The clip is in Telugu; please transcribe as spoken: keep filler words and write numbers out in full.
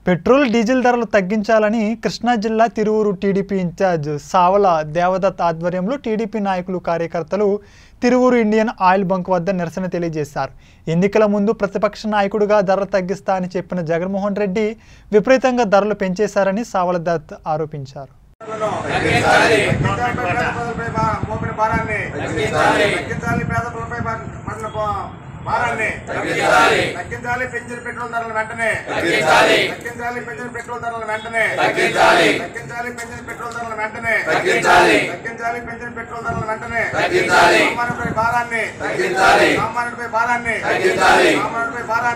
పెట్రోల్ డీజిల్ ధరలు తగ్గించాలని కృష్ణా జిల్లా తిరువూరు టీడీపీ ఇన్ఛార్జ్ సావల దేవదత్ ఆధ్వర్యంలో టీడీపీ నాయకులు కార్యకర్తలు తిరువూరు ఇండియన్ ఆయిల్ బంక్ వద్ద నిరసన తెలియజేశారు. ఎన్నికల ముందు ప్రతిపక్ష నాయకుడిగా ధరలు తగ్గిస్తా అని చెప్పిన జగన్మోహన్ రెడ్డి విపరీతంగా ధరలు పెంచేశారని సావల దత్ ఆరోపించారు. మారాన్ని తగ్గించాలి తగ్గించాలి పెంచిన పెట్రోల్ ధరలు వెంటనే తగ్గించాలి తగ్గించాలి పెంచిన పెట్రోల్ ధరలు వెంటనే తగ్గించాలి తగ్గించాలి పెంచిన పెట్రోల్ ధరలు వెంటనే తగ్గించాలి తగ్గించాలి పెంచిన పెట్రోల్ ధరలు వెంటనే తగ్గించాలి సామాన్యుడిపై భారాన్ని తగ్గించాలి సామాన్యుడిపై భారాన్ని తగ్గించాలి సామాన్యుడిపై భారాన్ని